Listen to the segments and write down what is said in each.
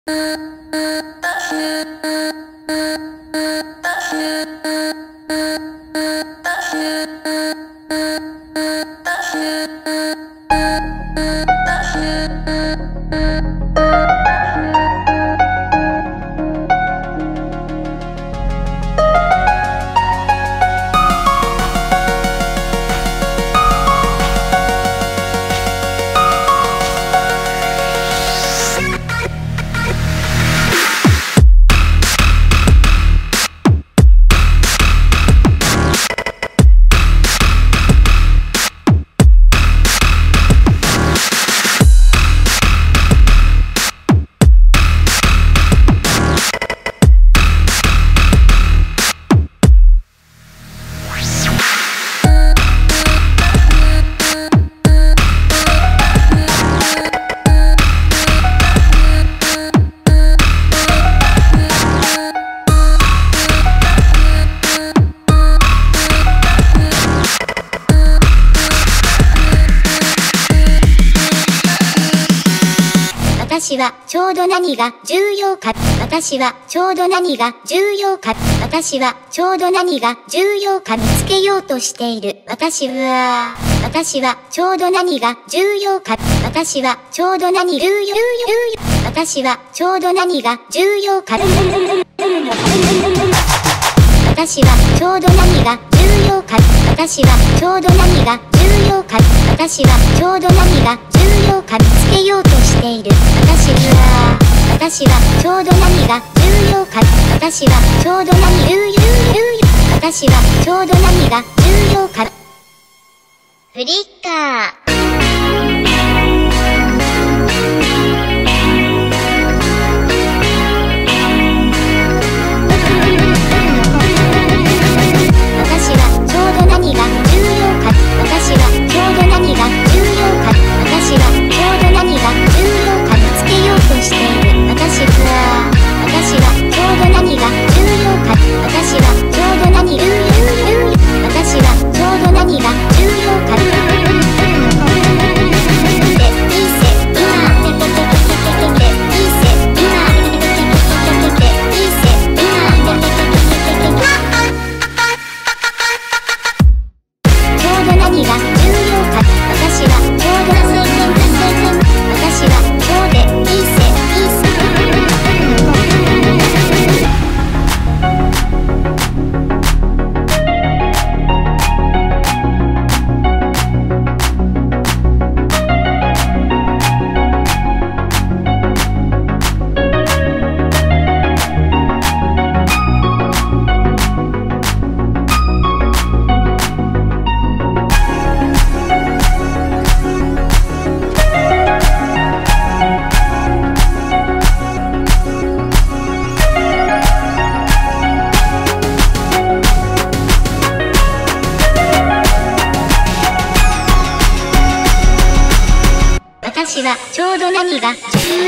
私はちょうど何が重要か。私はちょうど何が重要か。私はちょうど何が重要か見つけようとしている。私はちょうど何が重要か。私はちょうど何が重要。私はちょうど何が重要か。私はちょうど何が重要か。私はちょうど何が重要か。私はちょうど何が重要か見つけようとしている。私はちょうど何が重要か。私はちょうど何重要。私はちょうど何が重要か。フリッカー。私はちょうど何が重要か。私はちょうど何が重要か。私はちょうど何が重要か見つけようとしている。私はちょうど何が重要か。私はちょうど何重要。私はちょうど何が重要か。私はちょうど何が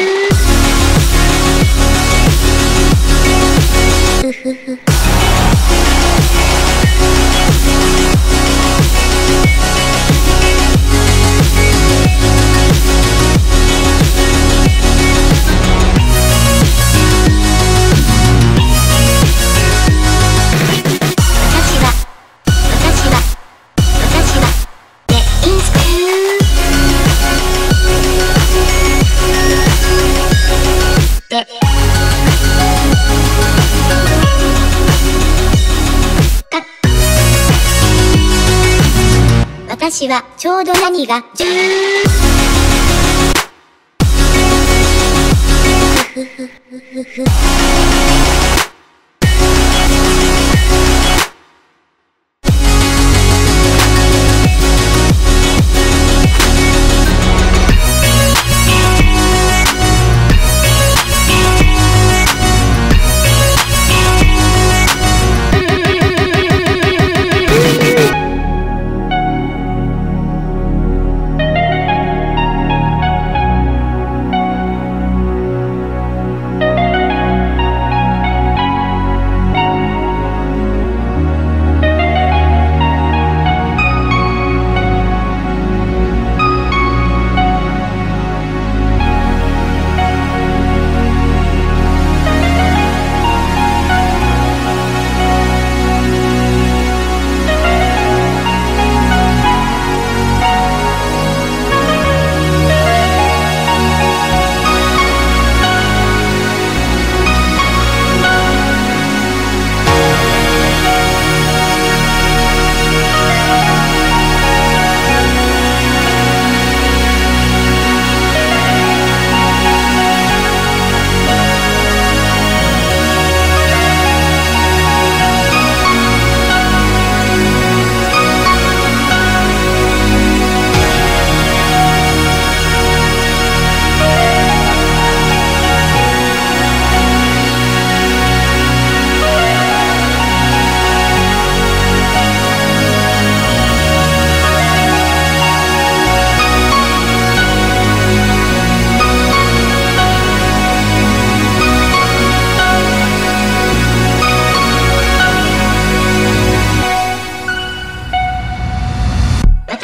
私はちょうど何が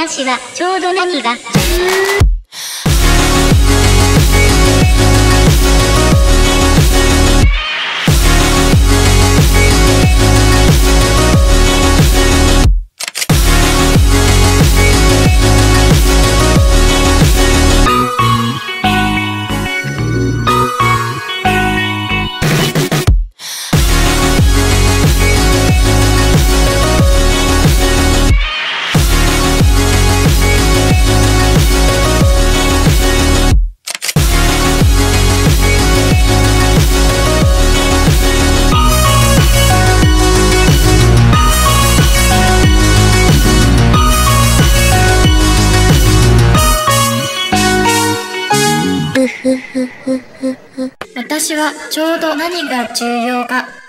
私はちょうど何が私はちょうど何が重要か